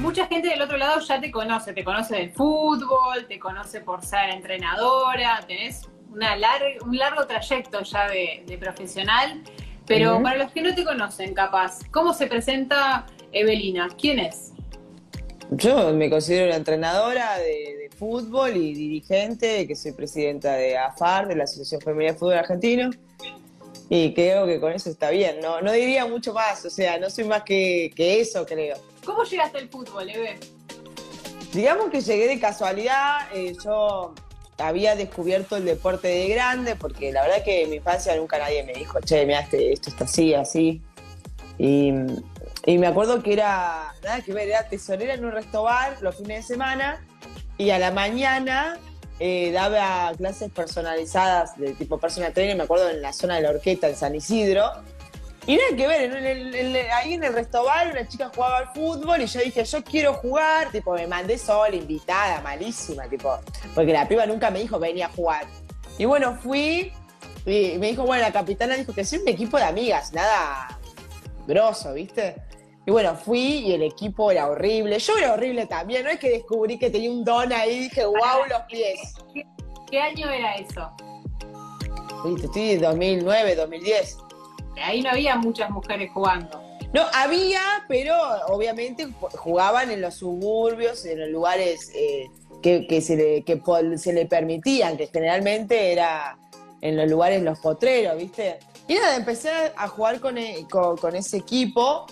Mucha gente del otro lado ya te conoce del fútbol, te conoce por ser entrenadora, tenés un largo trayecto ya de profesional, pero para los que no te conocen, capaz, ¿cómo se presenta Evelina? ¿Quién es? Yo me considero una entrenadora de fútbol y dirigente, que soy presidenta de AFAR, de la Asociación Femenina de Fútbol Argentino, y creo que con eso está bien. No diría mucho más, o sea, no soy más que eso, creo. ¿Cómo llegaste al fútbol, Eve? Digamos que llegué de casualidad, yo había descubierto el deporte de grande, porque la verdad que en mi infancia nunca nadie me dijo, che, mirá, esto está así, así. Y, y me acuerdo que era, nada que ver, era tesorera en un restobar los fines de semana y a la mañana daba clases personalizadas de tipo personal trainer, me acuerdo en la zona de la Horqueta, en San Isidro. Y nada que ver, ahí en el restobar una chica jugaba al fútbol y yo dije, yo quiero jugar, tipo me mandé sola, invitada, malísima, tipo, porque la piba nunca me dijo venía a jugar. Y bueno, fui y me dijo, bueno, la capitana dijo que soy un equipo de amigas, nada grosso, ¿viste? Y bueno, fui y el equipo era horrible. Yo era horrible también, no es que descubrí que tenía un don ahí y dije, wow, los pies. ¿Qué año era eso? ¿Viste? Estoy en 2009, 2010. Ahí no había muchas mujeres jugando. No, había, pero obviamente jugaban en los suburbios, en los lugares que se le permitían, que generalmente era en los lugares, los potreros, ¿viste? Y nada, empecé a jugar con ese equipo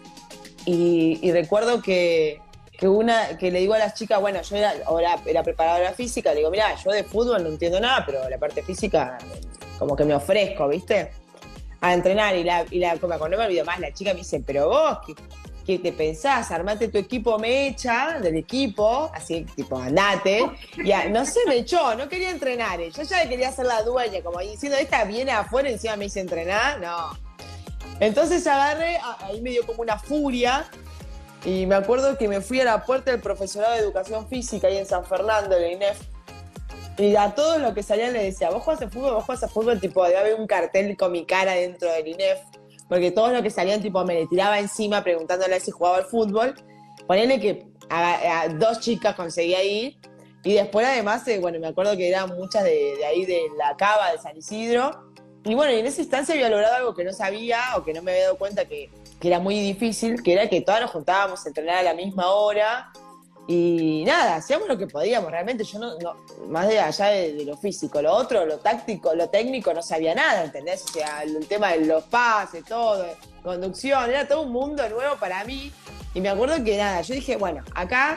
y recuerdo que le digo a las chicas, bueno, yo era preparadora física, le digo, mirá, yo de fútbol no entiendo nada, pero la parte física como que me ofrezco, ¿viste? A entrenar como no me olvido más, la chica me dice, pero vos, ¿qué te pensás? Armate tu equipo, me echa del equipo, así tipo, andate. Y no sé, me echó, no quería entrenar. Yo ya quería ser la dueña, como diciendo, esta viene afuera y encima me dice entrenar, no. Entonces agarré, ahí me dio como una furia, y me acuerdo que me fui a la puerta del profesorado de educación física ahí en San Fernando, en el INEF, y a todos los que salían les decía, vos jugás a fútbol, tipo, debe haber un cartel con mi cara dentro del INEF, porque todos los que salían, tipo, me le tiraba encima preguntándole si jugaba al fútbol. Ponele que a dos chicas conseguía ir, y después además, bueno, me acuerdo que eran muchas de ahí de la Cava, de San Isidro, y bueno, y en esa instancia había logrado algo que no sabía, o que no me había dado cuenta que era muy difícil, que era que todas nos juntábamos a entrenar a la misma hora. Y nada, hacíamos lo que podíamos, realmente yo no más de allá de lo físico, lo otro, lo táctico, lo técnico, no sabía nada, ¿entendés? O sea, el tema de los pases, todo, conducción, era todo un mundo nuevo para mí. Y me acuerdo que nada, yo dije, bueno, acá,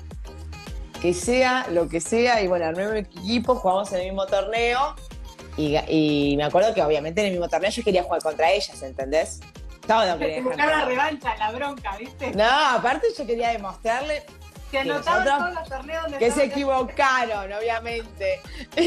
que sea lo que sea, y bueno, armé un equipo, jugamos en el mismo torneo, y me acuerdo que obviamente en el mismo torneo yo quería jugar contra ellas, ¿entendés? No quería buscar la revancha, la bronca, ¿viste? No, aparte yo quería demostrarle se anotaban todos los torneos donde que se equivocaron, obviamente.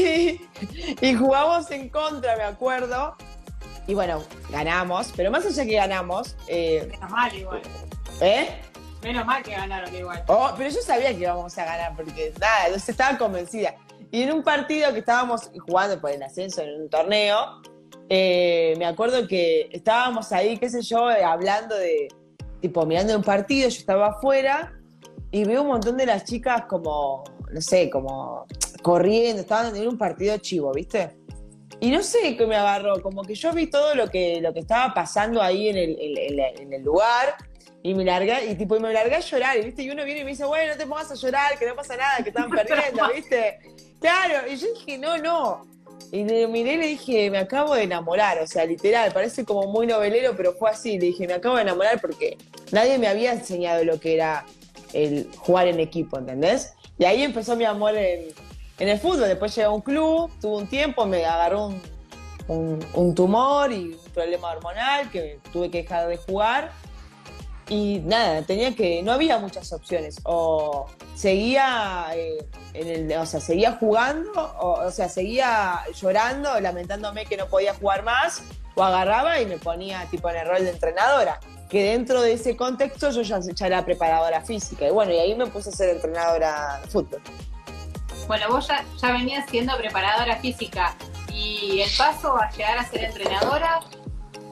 Y jugamos en contra, me acuerdo. Y bueno, ganamos. Pero más allá que ganamos... menos mal igual. Menos mal que ganaron igual. Oh, pero yo sabía que íbamos a ganar, porque nada, yo estaba convencida. Y en un partido que estábamos jugando por el ascenso en un torneo, me acuerdo que estábamos ahí, qué sé yo, hablando de... Tipo, mirando un partido, yo estaba afuera... Y veo un montón de las chicas como, no sé, como corriendo, estaban en un partido chivo, ¿viste? Y no sé qué me agarró, como que yo vi todo lo que estaba pasando ahí en el lugar y me largué a llorar, ¿viste? Y uno viene y me dice, bueno, no te pongas a llorar, que no pasa nada, que están perdiendo, ¿viste? Claro, y yo dije, no. Y le miré y le dije, me acabo de enamorar, o sea, literal, parece como muy novelero, pero fue así. Le dije, me acabo de enamorar porque nadie me había enseñado lo que era el jugar en equipo, ¿entendés? Y ahí empezó mi amor en el fútbol. Después llegué a un club, tuve un tiempo, me agarró un tumor y un problema hormonal que tuve que dejar de jugar. Y nada, no había muchas opciones. O seguía seguía jugando, o sea, seguía llorando, lamentándome que no podía jugar más, o agarraba y me ponía tipo en el rol de entrenadora. Que dentro de ese contexto yo ya era preparadora física. Y bueno, y ahí me puse a ser entrenadora de fútbol. Bueno, vos ya venías siendo preparadora física. ¿Y el paso a llegar a ser entrenadora?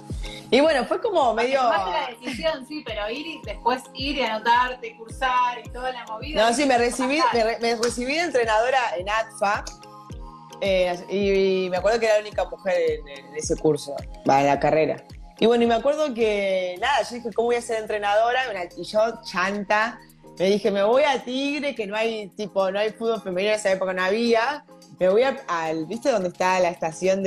Y bueno, fue como Porque medio... tomaste la decisión, sí, pero ir y después ir y anotarte, cursar y toda la movida. No, sí, me recibí de entrenadora en ATFA. Y me acuerdo que era la única mujer en ese curso, en la carrera. Y bueno, y me acuerdo que, nada, yo dije, ¿cómo voy a ser entrenadora? Y yo, chanta, me dije, me voy a Tigre, que no hay fútbol femenino, en esa época no había. Me voy al, ¿viste dónde está la estación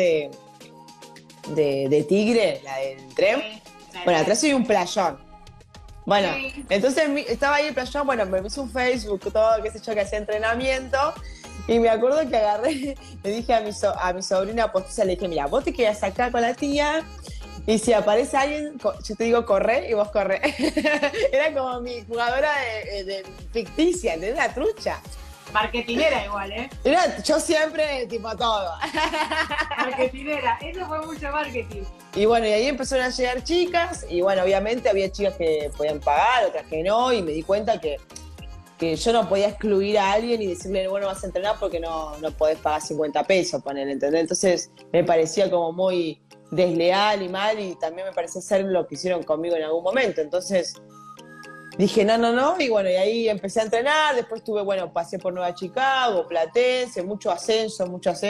de Tigre, la del tren? Sí, Bueno, atrás hay un playón. Bueno, sí. entonces estaba ahí el playón, bueno, me puse un Facebook, todo, qué sé yo, que hacía entrenamiento. Y me acuerdo que agarré, le dije a mi sobrina postiza, le dije, mira, vos te quedas acá con la tía y si aparece alguien, yo te digo corre y vos corre. Era como mi jugadora de ficticia, de la trucha. Marketinera igual, ¿eh? Yo siempre, tipo, todo. Marketinera, eso fue mucho marketing. Y bueno, y ahí empezaron a llegar chicas y bueno, obviamente había chicas que podían pagar, otras que no, y me di cuenta que yo no podía excluir a alguien y decirle, bueno, vas a entrenar porque no podés pagar 50 pesos, ponele, ¿entendés? Entonces me parecía como muy desleal y mal y también me parecía ser lo que hicieron conmigo en algún momento. Entonces dije, no, y bueno, y ahí empecé a entrenar, después pasé por Nueva Chicago, Platense, mucho ascenso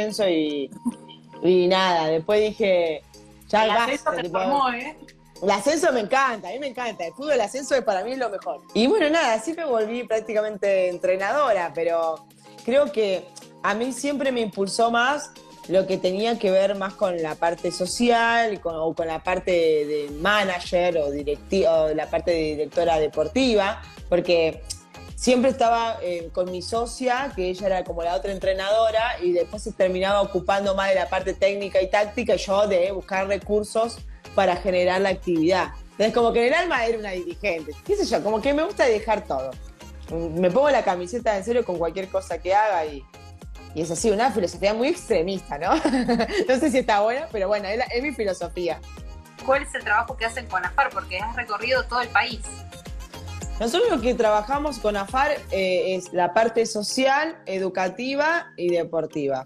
y nada, después dije, ya El basta. ascenso se formó, ¿eh? El ascenso me encanta, a mí me encanta. El fútbol, el ascenso para mí es lo mejor. Y bueno, nada, así me volví prácticamente entrenadora, pero creo que a mí siempre me impulsó más lo que tenía que ver más con la parte social o con la parte de manager o la parte de directora deportiva, porque siempre estaba con mi socia, que ella era como la otra entrenadora, y después se terminaba ocupando más de la parte técnica y táctica, y yo de buscar recursos para generar la actividad. Entonces, como que en el alma era una dirigente. ¿Qué sé yo? Como que me gusta dejar todo. Me pongo la camiseta en serio con cualquier cosa que haga y es así, una filosofía muy extremista, ¿no? No sé si está buena, pero bueno, es mi filosofía. ¿Cuál es el trabajo que hacen con AFAR? Porque has recorrido todo el país. Nosotros lo que trabajamos con AFAR es la parte social, educativa y deportiva.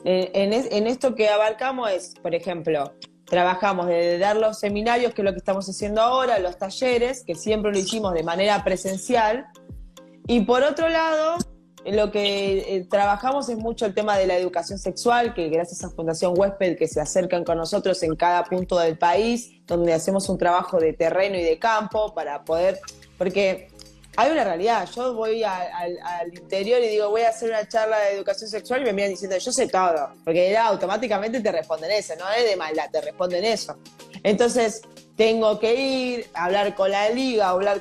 En esto que abarcamos es, por ejemplo, trabajamos desde dar los seminarios, que es lo que estamos haciendo ahora, los talleres, que siempre lo hicimos de manera presencial. Y por otro lado, lo que trabajamos es mucho el tema de la educación sexual, que gracias a Fundación Huésped, que se acercan con nosotros en cada punto del país, donde hacemos un trabajo de terreno y de campo para poder... Porque hay una realidad, yo voy al interior y digo, voy a hacer una charla de educación sexual y me miran diciendo, yo sé todo, porque automáticamente te responden eso, no es de maldad, te responden eso. Entonces, tengo que ir a hablar con la liga, hablar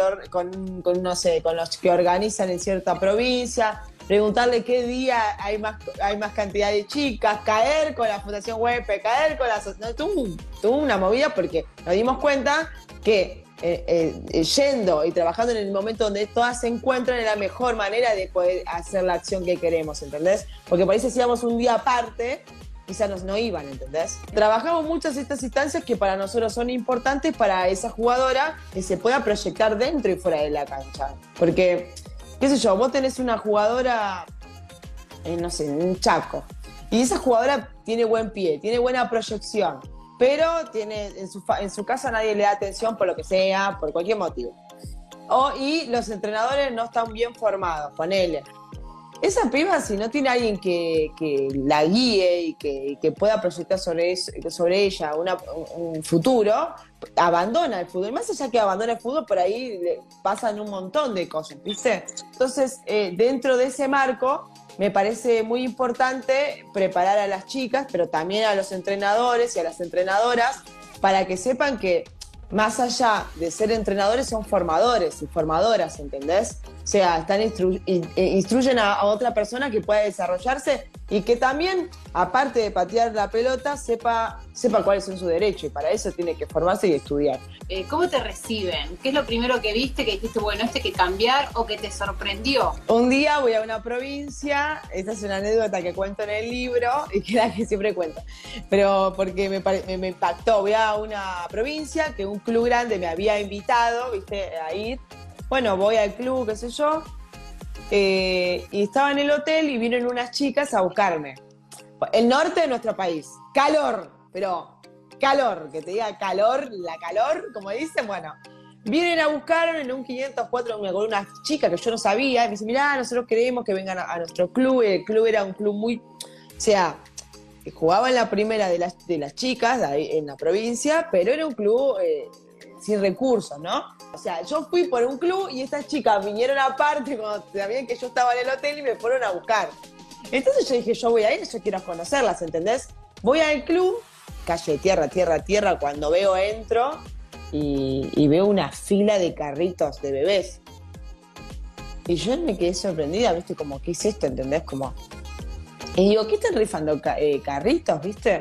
con los que organizan en cierta provincia, preguntarle qué día hay más cantidad de chicas, caer con la Fundación Web, caer con la... No, tuvo una movida porque nos dimos cuenta que yendo y trabajando en el momento donde todas se encuentran es la mejor manera de poder hacer la acción que queremos, ¿entendés? Porque por ahí si hacíamos un día aparte, quizás no iban, ¿entendés? Trabajamos muchas estas instancias que para nosotros son importantes para esa jugadora que se pueda proyectar dentro y fuera de la cancha. Porque, qué sé yo, vos tenés una jugadora, no sé, en Chaco, y esa jugadora tiene buen pie, tiene buena proyección, pero en su casa nadie le da atención por lo que sea, por cualquier motivo. Y los entrenadores no están bien formados, ponele. Esa piba, si no tiene alguien que la guíe y que pueda proyectar sobre ella un futuro, abandona el fútbol. Más allá que abandona el fútbol, por ahí le pasan un montón de cosas, ¿viste? Entonces, dentro de ese marco, me parece muy importante preparar a las chicas, pero también a los entrenadores y a las entrenadoras, para que sepan que más allá de ser entrenadores, son formadores y formadoras, ¿entendés? O sea, instruyen a otra persona que pueda desarrollarse y que también, aparte de patear la pelota, sepa cuáles son sus derechos, y para eso tiene que formarse y estudiar. ¿Cómo te reciben? ¿Qué es lo primero que viste, que dijiste, bueno, esto hay que cambiar, o que te sorprendió? Un día voy a una provincia, esta es una anécdota que cuento en el libro y que es la que siempre cuento, pero porque me impactó. Voy a una provincia que un club grande me había invitado, ¿viste?, a ir. Bueno, voy al club, qué sé yo, y estaba en el hotel y vinieron unas chicas a buscarme. El norte de nuestro país, calor, pero calor, que te diga calor, la calor, como dicen, bueno. Vienen a buscar en un 504, me acuerdo, una chica que yo no sabía, y me dice, mirá, nosotros queremos que vengan a nuestro club. El club era un club muy, o sea, jugaba en la primera de las chicas ahí en la provincia, pero era un club sin recursos, ¿no? O sea, yo fui por un club y estas chicas vinieron aparte cuando sabían que yo estaba en el hotel y me fueron a buscar. Entonces yo dije, yo voy a ir, yo quiero conocerlas, ¿entendés? Voy al club, calle tierra, tierra, tierra, cuando entro y veo una fila de carritos de bebés. Y yo me quedé sorprendida, ¿viste? Como, ¿qué es esto? ¿Entendés? Como... Y digo, ¿qué están rifando carritos, viste?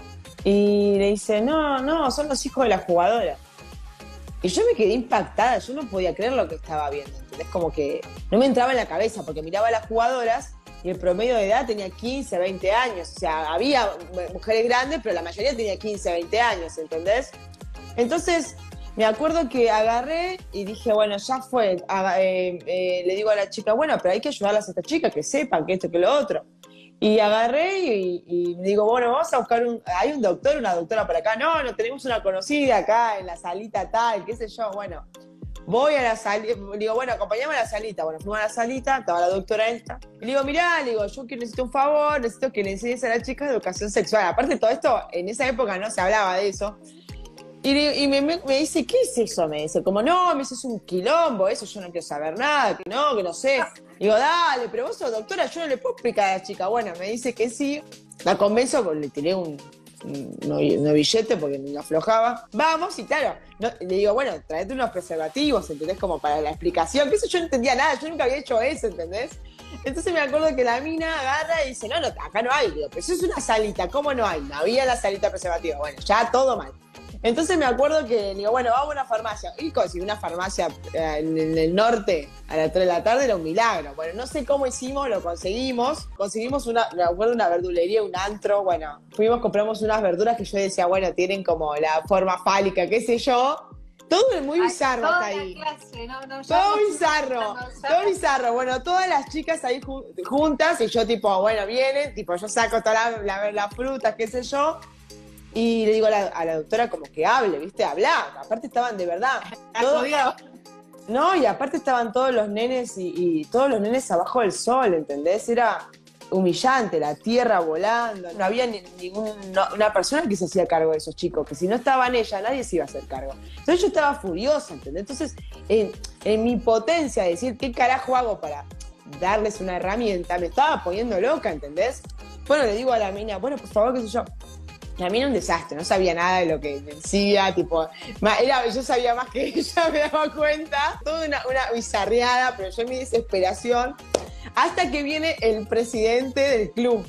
Y le dice, no, son los hijos de la jugadora. Y yo me quedé impactada, yo no podía creer lo que estaba viendo, ¿entendés? Como que no me entraba en la cabeza, porque miraba a las jugadoras y el promedio de edad tenía 15, 20 años. O sea, había mujeres grandes, pero la mayoría tenía 15, 20 años, ¿entendés? Entonces, me acuerdo que agarré y dije, bueno, ya fue. Le digo a la chica, bueno, pero hay que ayudarlas a esta chica, que sepan que esto, que lo otro. Y agarré y digo, bueno, vamos a buscar hay un doctor, una doctora por acá. No, tenemos una conocida acá en la salita tal, qué sé yo. Bueno, voy a la salita, digo, bueno, acompáñame a la salita. Bueno, fuimos a la salita, estaba la doctora esta. Y le digo, mirá, yo necesito un favor, necesito que le enseñes a la chica educación sexual. Aparte de todo esto, en esa época no se hablaba de eso. Y me dice, ¿qué es eso? Me dice, como, no, me dice, es un quilombo, eso yo no quiero saber nada, que no sé. Digo, dale, pero vos sos doctora, yo no le puedo explicar a la chica. Bueno, me dice que sí, la convenzo, le tiré un billete porque me aflojaba. Vamos, y claro, le digo, bueno, traete unos preservativos, ¿entendés? Como para la explicación, que eso yo no entendía nada, yo nunca había hecho eso, ¿entendés? Entonces me acuerdo que la mina agarra y dice, no, acá no hay. Digo, pero eso es una salita, ¿cómo no hay? No había la salita preservativa. Bueno, ya todo mal. Entonces me acuerdo que digo, bueno, vamos a una farmacia. Y conseguí una farmacia en el norte a las 3 de la tarde, era un milagro. Bueno, no sé cómo hicimos, lo conseguimos. Conseguimos me acuerdo, una verdulería, un antro. Bueno, compramos unas verduras que yo decía, bueno, tienen como la forma fálica, qué sé yo. Todo es muy bizarro hasta ahí. Clase, todo bizarro, todo bizarro. Bueno, todas las chicas ahí juntas y yo tipo, bueno, vienen, tipo yo saco todas las frutas, qué sé yo. Y le digo a la doctora como que hable, ¿viste? Hablar. Aparte estaban de verdad. No, y aparte estaban todos los nenes y todos los nenes abajo del sol, ¿entendés? Era humillante, la tierra volando. No había una persona que se hacía cargo de esos chicos, que si no estaban ella, nadie se iba a hacer cargo. Entonces yo estaba furiosa, ¿entendés? Entonces, en mi potencia de decir, ¿qué carajo hago para darles una herramienta? Me estaba poniendo loca, ¿entendés? Bueno, le digo a la mina, bueno, por favor, qué sé yo. A mí era un desastre, no sabía nada de lo que decía, tipo, yo sabía más que ella, me daba cuenta. Toda una bizarreada, pero yo en mi desesperación, hasta que viene el presidente del club.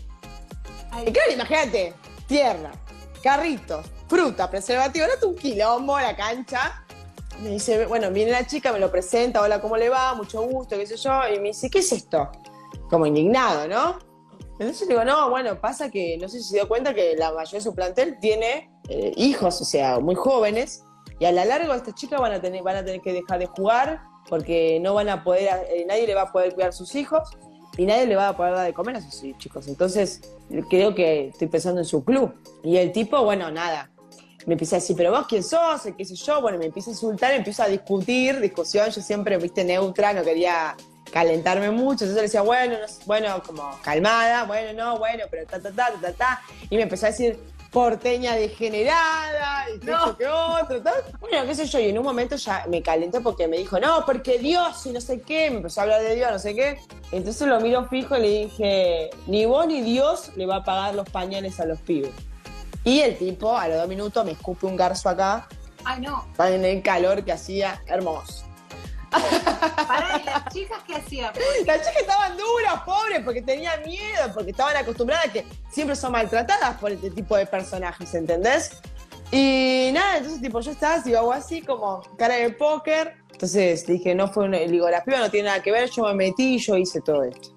Y claro, imagínate, tierra, carritos, fruta, preservativo, era un quilombo la cancha. Me dice, bueno, viene la chica, me lo presenta, hola, ¿cómo le va? Mucho gusto, qué sé yo. Y me dice, ¿qué es esto? Como indignado, ¿no? Entonces le digo, no, bueno, pasa que no sé si se dio cuenta que la mayoría de su plantel tiene hijos, o sea, muy jóvenes, y a la larga estas chicas van a tener que dejar de jugar porque no van a poder, nadie le va a poder cuidar a sus hijos y nadie le va a poder dar de comer a sus chicos. Entonces creo que estoy pensando en su club. Y el tipo, bueno, nada, me empieza a decir, pero vos quién sos, qué sé yo, bueno, me empieza a insultar, me empieza a discusión, yo siempre, viste, neutra, no quería calentarme mucho, entonces le decía, bueno, como calmada, pero ta, y me empezó a decir porteña degenerada, y qué sé qué otro, bueno, qué sé yo, y en un momento ya me calenté porque me dijo, no, porque Dios, y no sé qué, me empezó a hablar de Dios, no sé qué, entonces lo miro fijo y le dije, ni vos ni Dios le va a pagar los pañales a los pibes. Y el tipo, a los 2 minutos, me escupe un garzo acá. Ay, no. En el calor que hacía, hermoso. Pará, ¿y las chicas qué hacían? Las chicas estaban duras, pobres, porque tenían miedo, porque estaban acostumbradas a que siempre son maltratadas por este tipo de personajes, ¿entendés? Y nada, entonces tipo yo estaba así, hago así como cara de póker. Entonces dije, digo, la piba no tiene nada que ver, yo me metí, yo hice todo esto.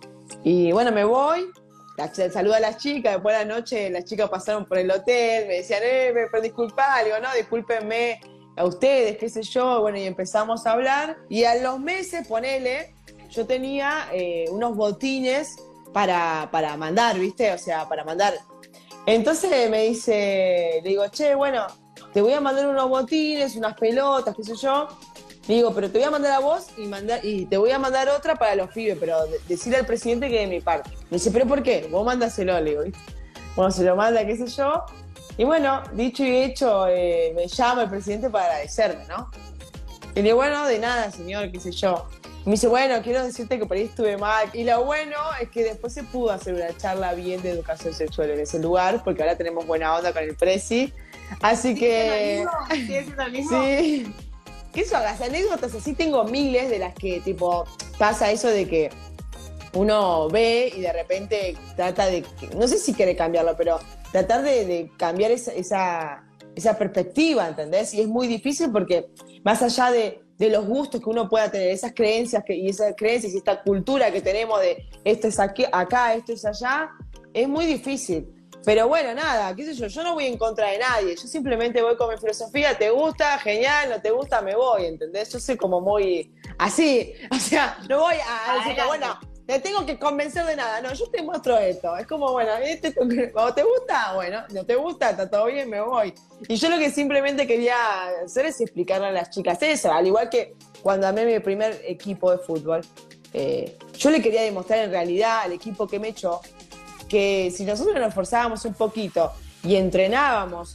Y bueno, me voy, saludo a las chicas, después de la noche las chicas pasaron por el hotel, me decían, pero disculpá, le digo, no, discúlpenme a ustedes, qué sé yo, bueno, y empezamos a hablar, y a los meses, ponele, yo tenía unos botines para mandar, ¿viste? O sea, para mandar. Entonces me dice, le digo, che, bueno, te voy a mandar unos botines, unas pelotas, qué sé yo. Le digo, pero te voy a mandar a vos y te voy a mandar otra para los pibes, pero decirle al presidente que de mi parte. Me dice, ¿pero por qué? Vos mándaselo, le digo, ¿viste? Bueno, se lo manda, qué sé yo. Y bueno, dicho y hecho, me llama el presidente para agradecerme, ¿no? Y le digo, bueno, de nada, señor, qué sé yo. Y me dice, bueno, quiero decirte que por ahí estuve mal. Y lo bueno es que después se pudo hacer una charla bien de educación sexual en ese lugar, porque ahora tenemos buena onda con el presi. Así que... ¿Sí es lo mismo? Sí. ¿Qué son las anécdotas? Así tengo miles de las que, tipo, pasa eso de que uno ve y de repente trata de, no sé si quiere cambiarlo, pero tratar de cambiar esa perspectiva, ¿entendés? Y es muy difícil porque más allá de los gustos que uno pueda tener, esas creencias y esta cultura que tenemos de esto es aquí, acá, esto es allá, es muy difícil. Pero bueno, nada, qué sé yo no voy en contra de nadie, yo simplemente voy con mi filosofía, te gusta, genial, no te gusta, me voy, ¿entendés? Yo soy como muy así, o sea, no voy a decir que, bueno, te tengo que convencer de nada, no, yo te muestro esto, es como, bueno, cuando te gusta, bueno, no te gusta, está todo bien, me voy. Y yo lo que simplemente quería hacer es explicarle a las chicas eso, al igual que cuando amé mi primer equipo de fútbol, yo le quería demostrar en realidad al equipo que me echó que si nosotros nos esforzábamos un poquito y entrenábamos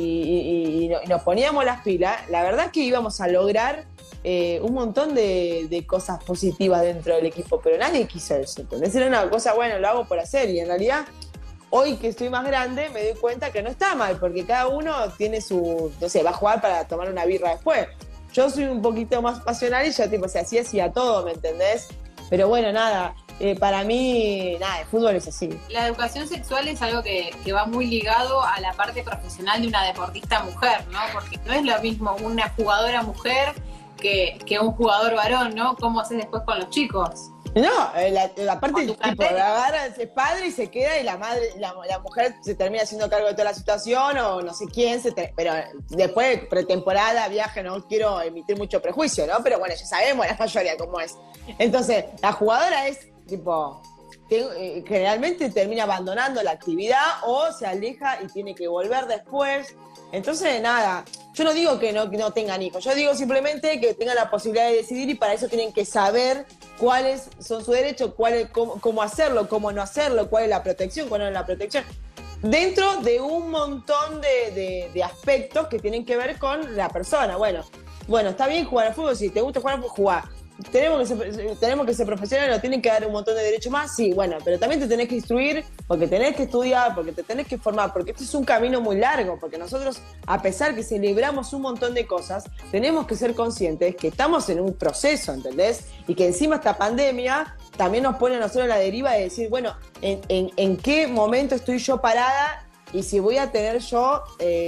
y nos poníamos las pilas, la verdad es que íbamos a lograr un montón de cosas positivas dentro del equipo, pero nadie quiso eso, ¿entendés? Era una cosa, bueno, lo hago por hacer, y en realidad, hoy que estoy más grande, me doy cuenta que no está mal, porque cada uno tiene su, no sé, va a jugar para tomar una birra después. Yo soy un poquito más pasional y yo, tipo, se hacía todo, ¿me entendés? Pero bueno, nada, para mí, nada, el fútbol es así. La educación sexual es algo que va muy ligado a la parte profesional de una deportista mujer, ¿no? Porque no es lo mismo una jugadora mujer que un jugador varón, ¿no? ¿Cómo haces después con los chicos? No, la parte del tipo, agarra ese padre y se queda y la madre, la mujer se termina haciendo cargo de toda la situación o no sé quién, pero después pretemporada, viaje, no quiero emitir mucho prejuicio, ¿no? Pero bueno, ya sabemos la mayoría cómo es. Entonces, la jugadora es tipo, generalmente termina abandonando la actividad o se aleja y tiene que volver después. Entonces, nada, yo no digo que no tengan hijos, yo digo simplemente que tengan la posibilidad de decidir y para eso tienen que saber cuáles son sus derechos, cómo hacerlo, cómo no hacerlo, cuál es la protección, cuál no es la protección. Dentro de un montón de aspectos que tienen que ver con la persona. Bueno, está bien jugar al fútbol, si te gusta jugar al fútbol, jugar. Tenemos que ser profesionales, nos tienen que dar un montón de derechos más, sí, bueno, pero también te tenés que instruir, porque tenés que estudiar, porque te tenés que formar, porque este es un camino muy largo, porque nosotros, a pesar que celebramos un montón de cosas, tenemos que ser conscientes que estamos en un proceso, ¿entendés? Y que encima esta pandemia también nos pone a nosotros en la deriva de decir, bueno, ¿en qué momento estoy yo parada? Y si voy a tener yo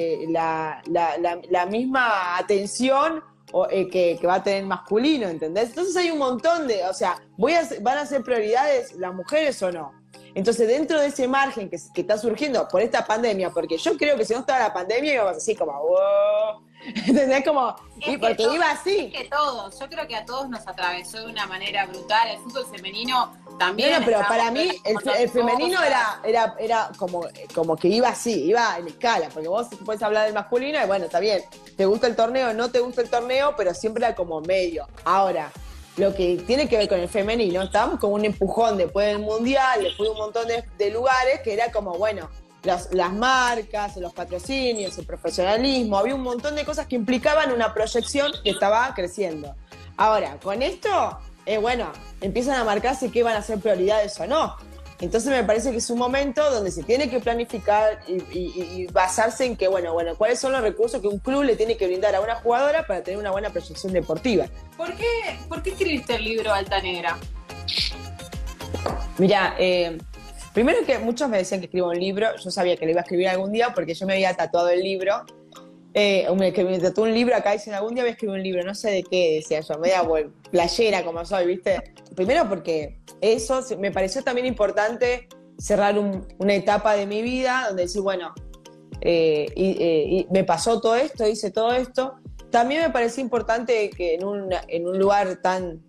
la misma atención que va a tener masculino, ¿entendés? Entonces hay un montón de, o sea, ¿van a ser prioridades las mujeres o no? Entonces, dentro de ese margen que está surgiendo por esta pandemia, porque yo creo que si no estaba la pandemia íbamos así como, wow, ¿entendés? Como, porque iba así. Es que todos, yo creo que a todos nos atravesó de una manera brutal. El fútbol femenino también. No, pero para mí el femenino era como que iba así, iba en escala, porque vos puedes hablar del masculino y bueno, está bien, te gusta el torneo, no te gusta el torneo, pero siempre era como medio. Ahora, lo que tiene que ver con el femenino, estábamos con un empujón después del Mundial, después de un montón de lugares, que era como, bueno, las marcas, los patrocinios, el profesionalismo, había un montón de cosas que implicaban una proyección que estaba creciendo. Ahora, con esto, bueno, empiezan a marcarse qué van a ser prioridades o no. Entonces me parece que es un momento donde se tiene que planificar y basarse en que, bueno, cuáles son los recursos que un club le tiene que brindar a una jugadora para tener una buena proyección deportiva. ¿Por qué escribiste el libro Alta Negra? Mira, primero que muchos me decían que escriba un libro, yo sabía que lo iba a escribir algún día porque yo me había tatuado el libro. Me tatué un libro acá diciendo algún día voy a escribir un libro, no sé de qué, decía yo, media playera como soy, ¿viste? Primero porque eso me pareció también importante cerrar una etapa de mi vida donde decir, bueno, y me pasó todo esto, hice todo esto. También me pareció importante que en un lugar tan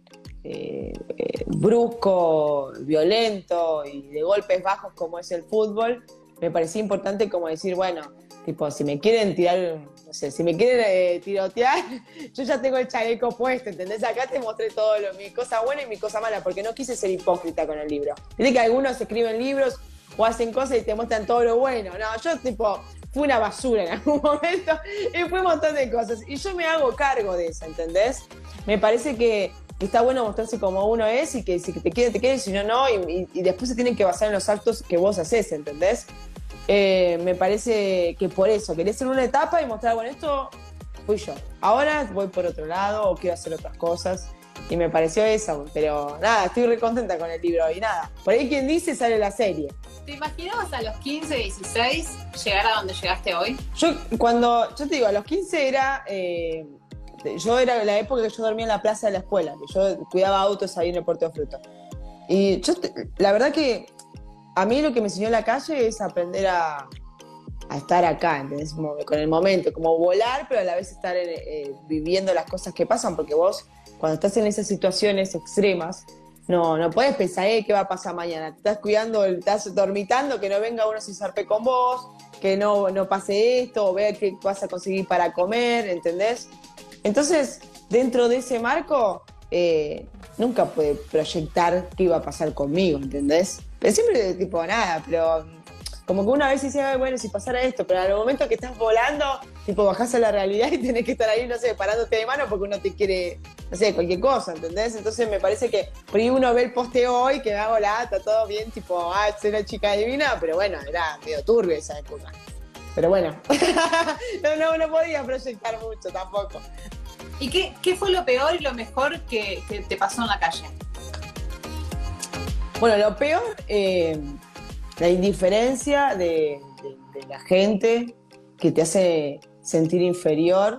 brusco, violento y de golpes bajos como es el fútbol, me parecía importante como decir, bueno, tipo, si me quieren tirar, no sé, si me quieren tirotear, yo ya tengo el chaleco puesto, ¿entendés? Acá te mostré todo mi cosa buena y mi cosa mala, porque no quise ser hipócrita con el libro. Viste que algunos escriben libros o hacen cosas y te muestran todo lo bueno. No, yo tipo, fui una basura en algún momento y fue un montón de cosas. Y yo me hago cargo de eso, ¿entendés? Me parece que está bueno mostrarse como uno es y que si te quiere, si no, no. Y después se tienen que basar en los actos que vos haces, ¿entendés? Me parece que por eso, quería hacer una etapa y mostrar, bueno, esto fui yo. Ahora voy por otro lado o quiero hacer otras cosas. Y me pareció eso, pero nada, estoy re contenta con el libro y nada. Por ahí quien dice sale la serie. ¿Te imaginabas a los 15, 16 llegar a donde llegaste hoy? Yo te digo, a los 15 yo era la época que yo dormía en la plaza de la escuela, que yo cuidaba autos ahí en el Puerto de Fruto. Y la verdad que a mí lo que me enseñó la calle es aprender a estar acá, ¿entendés? Con el momento, como volar, pero a la vez estar viviendo las cosas que pasan, porque vos, cuando estás en esas situaciones extremas, no puedes pensar, ¿qué va a pasar mañana? Te estás cuidando, estás dormitando, que no venga uno sin zarpe con vos, que no pase esto, o vea qué vas a conseguir para comer, ¿entendés? Entonces, dentro de ese marco, nunca pude proyectar qué iba a pasar conmigo, ¿entendés? Pero siempre, tipo, nada, pero como que una vez dice, bueno, si pasara esto, pero al momento que estás volando, tipo, bajás a la realidad y tenés que estar ahí, no sé, parándote de mano porque uno te quiere, no sé, cualquier cosa, ¿entendés? Entonces me parece que por ahí uno ve el posteo hoy, que me hago está todo bien, tipo, soy una chica divina, pero bueno, era medio turbio esa época. Pero bueno, no podía proyectar mucho tampoco. ¿Y qué fue lo peor y lo mejor que te pasó en la calle? Bueno, lo peor, la indiferencia de la gente que te hace sentir inferior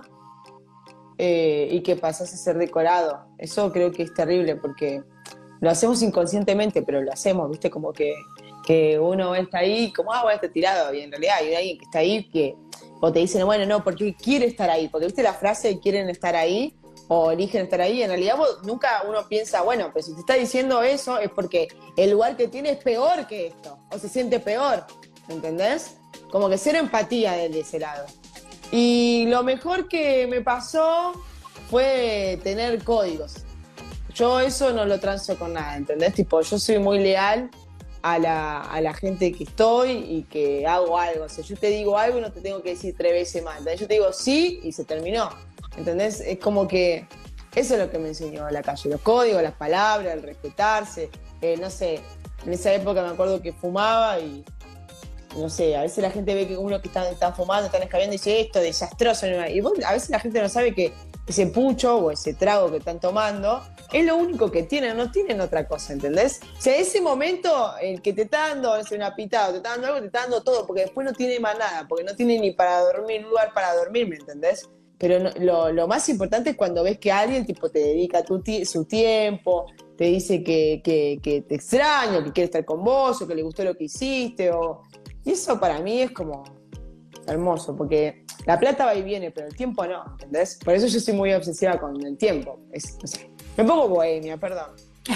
y que pasas a ser decorado. Eso creo que es terrible porque lo hacemos inconscientemente, pero lo hacemos, ¿viste? Como que uno está ahí, como, bueno, está tirado, y en realidad hay alguien que está ahí o te dicen, bueno, no, porque quiere estar ahí, porque viste la frase quieren estar ahí o eligen estar ahí, en realidad nunca uno piensa, bueno, pero si te está diciendo eso es porque el lugar que tiene es peor que esto, o se siente peor, ¿entendés? Como que cero empatía de ese lado. Y lo mejor que me pasó fue tener códigos. Yo eso no lo transo con nada, ¿entendés? Tipo, yo soy muy leal a la gente que estoy y que hago algo. O sea, yo te digo algo y no te tengo que decir 3 veces más. ¿Entendés? Yo te digo sí y se terminó. ¿Entendés? Es como que eso es lo que me enseñó la calle. Los códigos, las palabras, el respetarse. No sé, en esa época me acuerdo que fumaba y no sé, a veces la gente ve que uno que está fumando, están escabeando y dice esto, desastroso. Y a veces la gente no sabe que ese pucho o ese trago que están tomando es lo único que tienen, no tienen otra cosa, ¿entendés? O sea, ese momento, el que te está dando una pitada, te está dando algo, te está dando todo, porque después no tiene más nada, porque no tiene ni para dormir, lugar para dormir, ¿me entendés? Pero lo más importante es cuando ves que alguien tipo te dedica su tiempo, te dice que te extraña, que quiere estar con vos, o que le gustó lo que hiciste, y eso para mí es como hermoso, porque la plata va y viene, pero el tiempo no, ¿entendés? Por eso yo soy muy obsesiva con el tiempo. No sé, me pongo bohemia, perdón.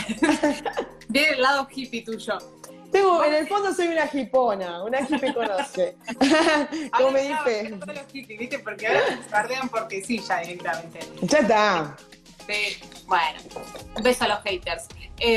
Viene el lado hippie tuyo. En el fondo soy una hipona, una hippie conoce. Como me dice. Todos los hippies, ¿viste? Porque ahora se bardean porque sí, ya directamente. Ya está. Sí, bueno, un beso a los haters.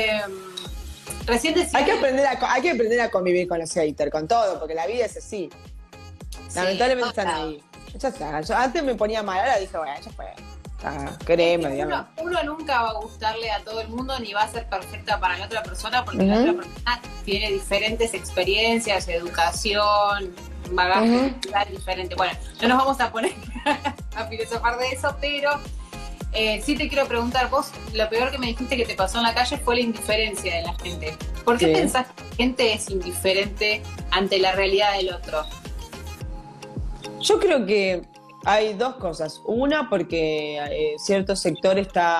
Recién decía... Hay que aprender a convivir con los haters, con todo, porque la vida es así. Sí, lamentablemente están ahí. Ya está. Yo antes me ponía mal, ahora dije, bueno, ya fue. Créeme, digamos. Uno nunca va a gustarle a todo el mundo ni va a ser perfecta para la otra persona porque la otra persona tiene diferentes experiencias, educación, bagaje diferente. Bueno, no nos vamos a poner a filosofar de eso, pero sí te quiero preguntar, vos, lo peor que me dijiste que te pasó en la calle fue la indiferencia de la gente. ¿Por qué pensás que la gente es indiferente ante la realidad del otro? Yo creo que hay dos cosas. Una, porque cierto sector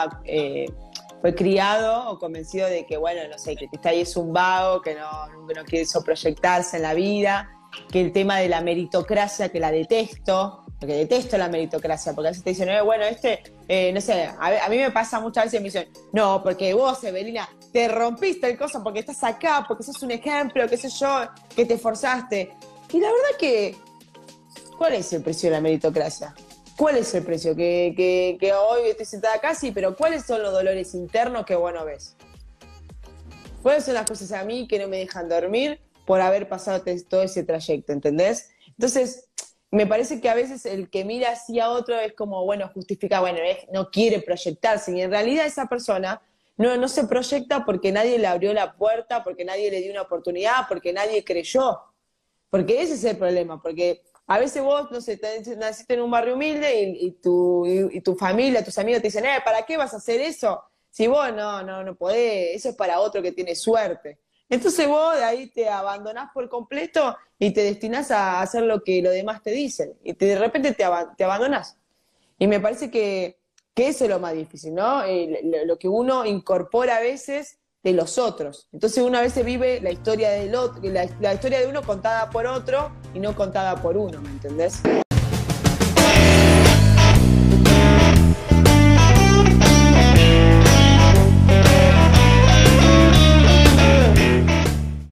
fue criado o convencido de que, bueno, no sé, que está ahí es un vago, que no quiere proyectarse en la vida, que el tema de la meritocracia, que la detesto, porque detesto la meritocracia, porque a veces te dicen, bueno, no sé, a mí me pasa muchas veces, me dicen, no, porque vos, Evelina, te rompiste el coso porque estás acá, porque sos un ejemplo, qué sé yo, que te esforzaste. Y la verdad que, ¿cuál es el precio de la meritocracia? ¿Cuál es el precio? Que hoy estoy sentada acá, sí, pero ¿cuáles son los dolores internos que vos no ves? ¿Cuáles son las cosas a mí que no me dejan dormir por haber pasado todo ese trayecto, ¿entendés? Entonces, me parece que a veces el que mira hacia otro es como, bueno, justifica, bueno, no quiere proyectarse, y en realidad esa persona no se proyecta porque nadie le abrió la puerta, porque nadie le dio una oportunidad, porque nadie creyó. Porque ese es el problema, porque a veces vos, no sé, naciste en un barrio humilde y tu familia, tus amigos te dicen, ¿para qué vas a hacer eso? Si vos no podés, eso es para otro que tiene suerte. Entonces vos de ahí te abandonás por completo y te destinás a hacer lo que los demás te dicen. Y de repente te abandonás. Y me parece que eso es lo más difícil, ¿no? Lo que uno incorpora a veces de los otros. Entonces uno a veces vive la historia del otro, la historia de uno contada por otro y no contada por uno, ¿me entendés?